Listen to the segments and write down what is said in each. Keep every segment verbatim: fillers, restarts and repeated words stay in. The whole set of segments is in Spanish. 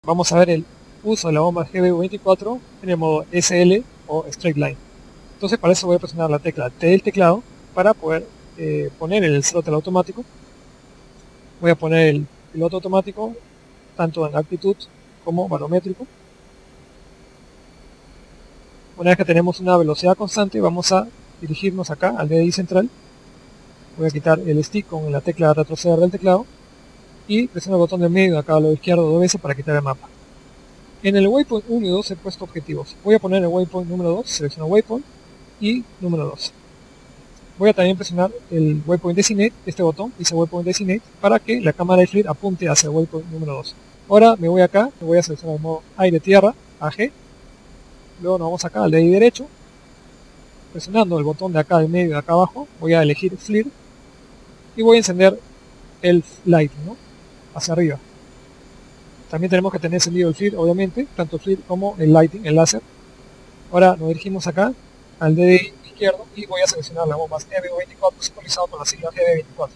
vamos a ver el uso de la bomba G B U veinticuatro en el modo S L o Straight Line. Entonces para eso voy a presionar la tecla T del teclado para poder eh, poner el throttle automático. Voy a poner el piloto automático tanto en actitud como barométrico. Una vez que tenemos una velocidad constante, vamos a dirigirnos acá al D D I central. Voy a quitar el stick con la tecla retroceder del teclado y presiono el botón del medio acá a lo izquierdo dos veces para quitar el mapa. En el waypoint uno y dos he puesto objetivos. Voy a poner el waypoint número dos, selecciono waypoint y número dos. Voy a también presionar el waypoint designate, este botón, dice waypoint designate, para que la cámara de FLIR apunte hacia el waypoint número dos. Ahora me voy acá, me voy a seleccionar el modo aire-tierra, A G. Luego nos vamos acá al D D I derecho. Presionando el botón de acá del medio de acá abajo, voy a elegir FLIR y voy a encender el lighting, ¿no? Hacia arriba. También tenemos que tener encendido el FLIR, obviamente, tanto el FLIR como el lighting, el láser. Ahora nos dirigimos acá al D D I izquierdo y voy a seleccionar la bomba G B U veinticuatro simbolizado con la sigla G B veinticuatro.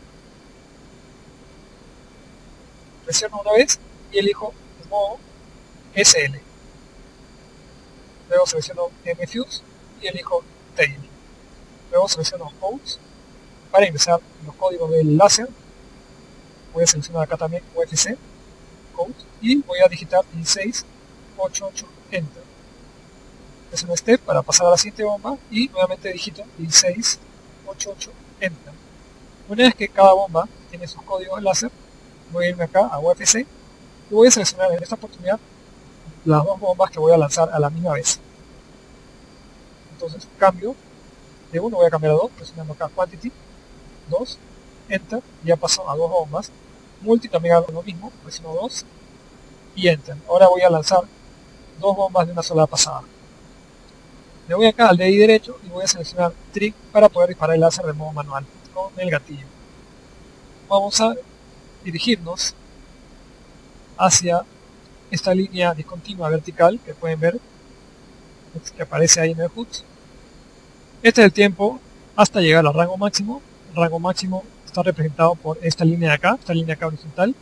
Presiono una vez y elijo el modo S L. Luego selecciono M Fuse y elijo Tail. Luego selecciono Codes para ingresar los códigos del láser. Voy a seleccionar acá también U F C Code y voy a digitar dieciséis ochenta y ocho Enter. Presiono Step para pasar a la siguiente bomba y nuevamente digito dieciséis ochenta y ocho Enter. Una vez que cada bomba tiene sus códigos de láser, voy a irme acá a U F C y voy a seleccionar en esta oportunidad las dos bombas que voy a lanzar a la misma vez. Entonces cambio de uno, voy a cambiar a dos, presionando acá Quantity, dos, Enter, ya pasó a dos bombas. Multi también hago lo mismo, presiono dos y Enter. Ahora voy a lanzar dos bombas de una sola pasada. Me voy acá al D D I derecho y voy a seleccionar Trick para poder disparar el láser de modo manual con el gatillo. Vamos a dirigirnos hacia esta línea discontinua vertical que pueden ver que aparece ahí en el H U D. Este es el tiempo hasta llegar al rango máximo. El rango máximo está representado por esta línea de acá, esta línea acá horizontal.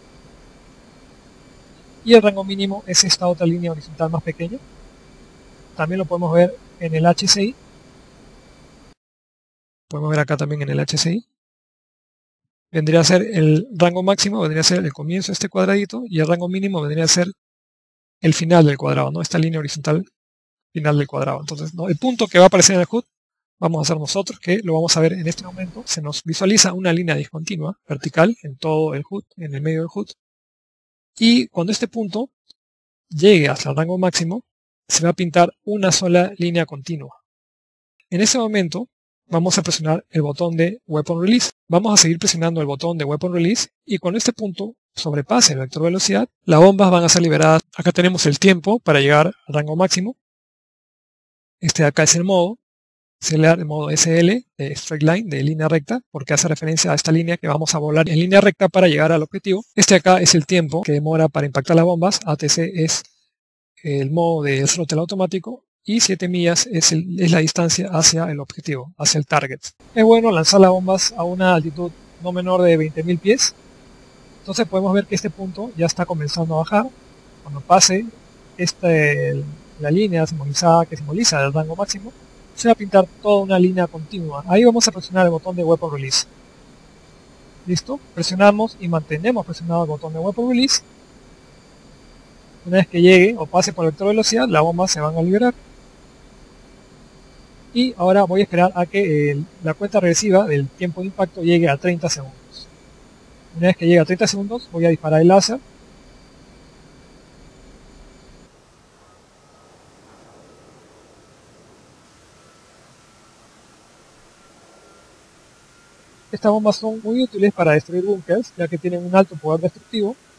Y el rango mínimo es esta otra línea horizontal más pequeña. También lo podemos ver en el H C I. Podemos ver acá también en el H C I. Vendría a ser el rango máximo, vendría a ser el comienzo de este cuadradito, y el rango mínimo vendría a ser el final del cuadrado, ¿no? Esta línea horizontal final del cuadrado. Entonces, ¿no? El punto que va a aparecer en el H U D vamos a hacer nosotros, que lo vamos a ver en este momento. Se nos visualiza una línea discontinua vertical en todo el H U D, en el medio del H U D. Y cuando este punto llegue hasta el rango máximo, se va a pintar una sola línea continua. En ese momento vamos a presionar el botón de Weapon Release. Vamos a seguir presionando el botón de Weapon Release y cuando este punto sobrepase el vector velocidad, las bombas van a ser liberadas. Acá tenemos el tiempo para llegar al rango máximo. Este de acá es el modo. Seleccionar el modo S L de Straight Line, de línea recta, porque hace referencia a esta línea que vamos a volar en línea recta para llegar al objetivo. Este acá es el tiempo que demora para impactar las bombas. A T C es el modo de throttle automático y siete millas es, el, es la distancia hacia el objetivo, hacia el target. Es bueno lanzar las bombas a una altitud no menor de veinte mil pies. Entonces podemos ver que este punto ya está comenzando a bajar. Cuando pase este, la línea simbolizada que simboliza el rango máximo, se va a pintar toda una línea continua. Ahí vamos a presionar el botón de Weapon Release. Listo, presionamos y mantenemos presionado el botón de Weapon Release. Una vez que llegue o pase por el vector de velocidad, las bombas se van a liberar. Y ahora voy a esperar a que eh, la cuenta regresiva del tiempo de impacto llegue a treinta segundos. Una vez que llegue a treinta segundos, voy a disparar el láser. Estas bombas son muy útiles para destruir búnkers, ya que tienen un alto poder destructivo